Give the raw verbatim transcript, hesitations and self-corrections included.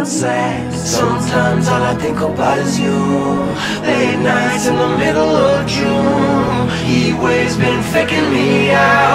sad. Sometimes all I think about is you. Late nights in the middle of June, heat waves been faking me out.